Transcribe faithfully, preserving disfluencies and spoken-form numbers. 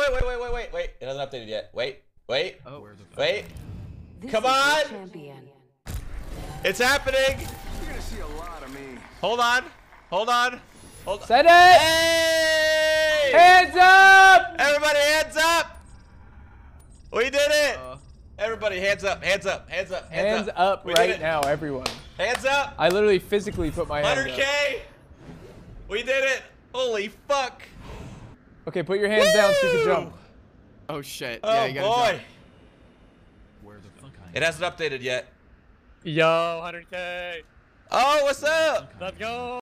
wait, wait, wait, wait, wait, wait. It hasn't updated yet. Wait, wait, Oh. wait. This Come is on. your champion. It's happening. You're gonna see a lot of me. Hold on. Hold on. Hold on. Set it! Hey! Hands up! Everybody hands up! We did it! Uh, Everybody hands up, hands up, hands up, hands, Hands up We did right it. now, everyone. Hands up! I literally physically put my hands one hundred K! We did it! Holy fuck! up. Okay, put your hands down so you can jump. oh shit. Oh yeah, you gotta boy! jump. Where the fuck I It hasn't updated yet. Yo, one hundred K. Oh, what's up? Let's go.